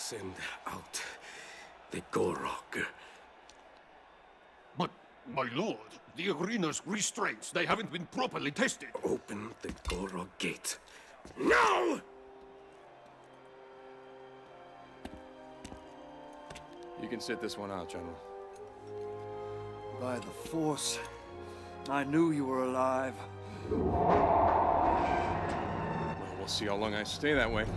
Send out the Gorog. But, my lord, the arena's restraints, they haven't been properly tested. Open the Gorog gate. Now! You can sit this one out, General. By the Force, I knew you were alive. Well, we'll see how long I stay that way.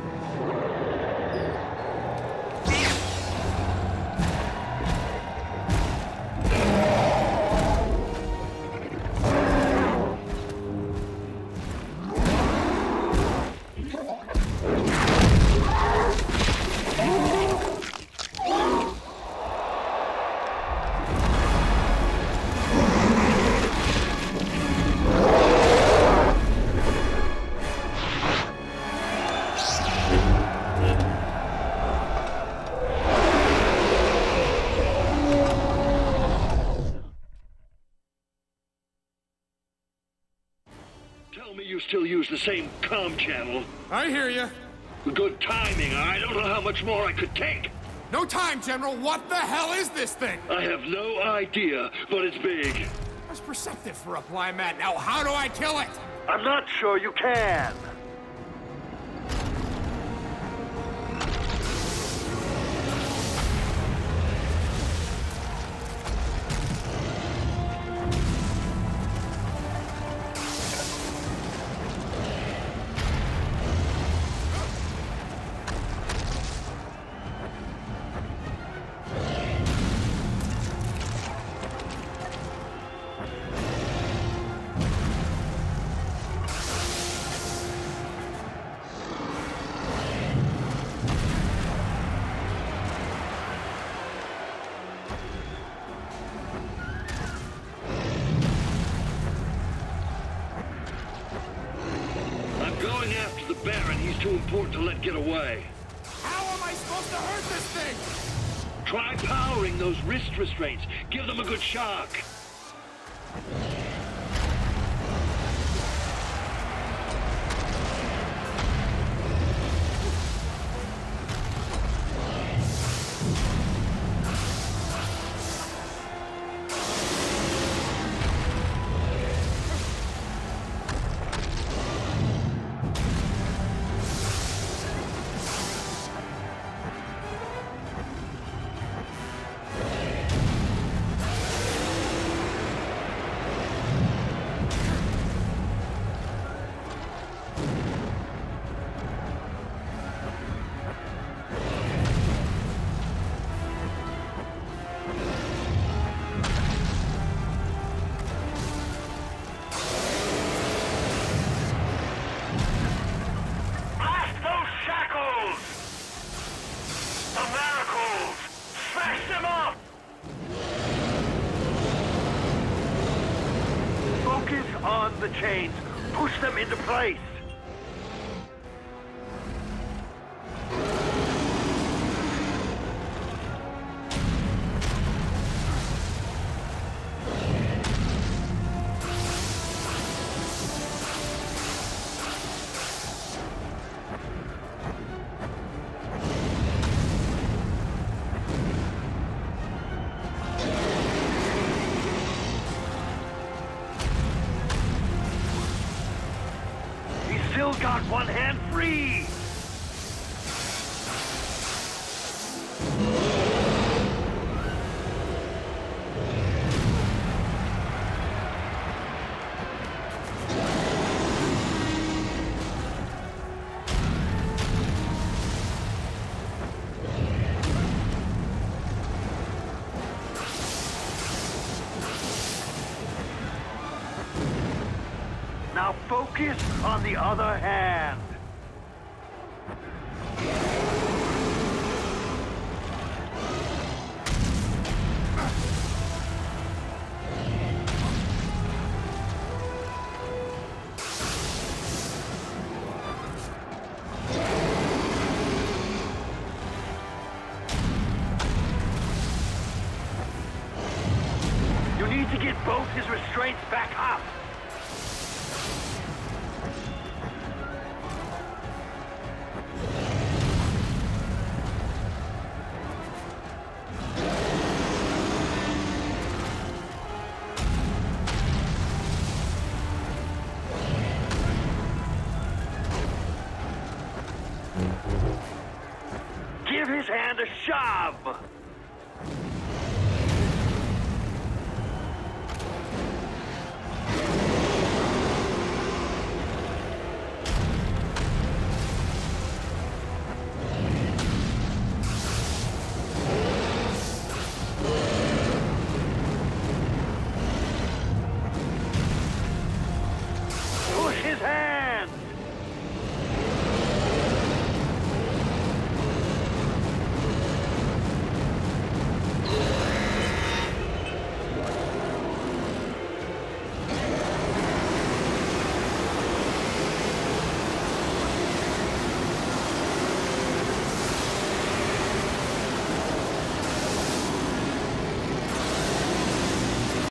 Tell me you still use the same comm channel. I hear you. Good timing. I don't know how much more I could take. No time, General. What the hell is this thing? I have no idea, but it's big. That's perceptive for a blind man. Now, how do I kill it? I'm not sure you can. The Baron, he's too important to let get away. How am I supposed to hurt this thing? Try powering those wrist restraints. Give them a good shock. On the chains. Push them into place. Still got one hand free! Now focus on the other hand. You need to get both his restraints back up. Give his hand a shove!